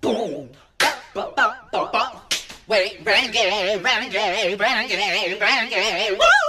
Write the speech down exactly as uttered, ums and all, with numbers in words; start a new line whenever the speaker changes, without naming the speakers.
Boom. Ba, ba, ba, ba. Wait, renegade, renegade, renegade, renegade. Woo!